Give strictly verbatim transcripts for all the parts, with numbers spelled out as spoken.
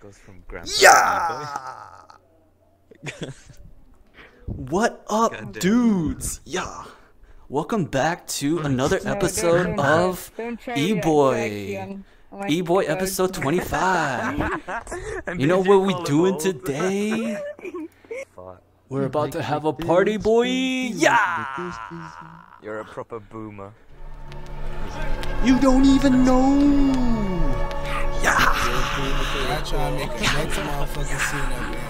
goes from grandpa Yeah! to What up, Goddamn. dudes? Yeah. Welcome back to another No, episode don't- don't of try- don't try E-Boy. reaction. Oh my E-Boy God. episode twenty-five. And You know did what we call him doing old? today? Fuck. We're about to have a party, boy. Yeah! You're a proper boomer. You don't even know. Yeah! I try to make a next motherfucking scene up there.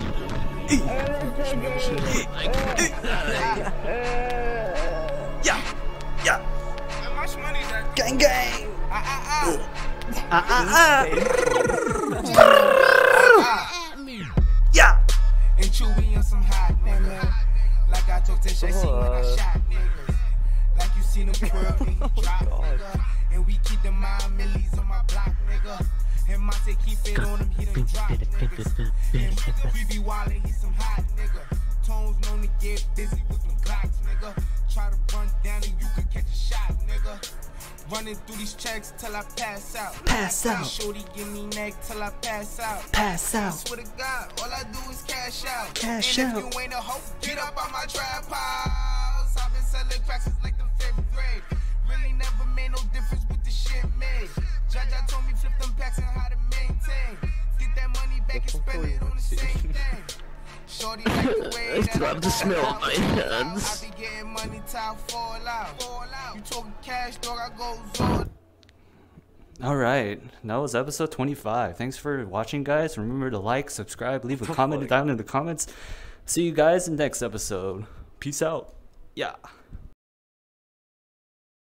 Yeah! Yeah! How much money is that? Gang gang! Ah, ah, Ah ah ah! ah. Yeah! And Chewy on some hot nigga. Like I told Tish, I seen when I What? shot niggas. Like you seen him twirl when he drop nigga. And we keep the mind millies on my block nigga. And Monte keep it on him, he done drop niggas. And we be wildin', he some hot nigga. Tones known to get busy with them Glocks nigga. Try to run down and you could catch a shot nigga. Running through these checks till I pass out. Pass out. Shorty give me neck till I pass out. Pass I out. swear to God, all I do is cash out. Cash and out. if you ain't a hoe, get up on my trap house. I've been selling cracks since like the fifth grade. Really never made no difference with the shit made. Jaja told me flip them packs and how to maintain. Get that money back and spend it on the same thing. Shorty like the way I that still I have the fall smell out. on my hands. I be getting money till I fall out. Fall out. You talking cash, dog, I goes on. All right, that was episode twenty-five. Thanks for watching, guys. Remember to like, subscribe, leave a comment down in the comments. See you guys in the next episode. Peace out. Yeah.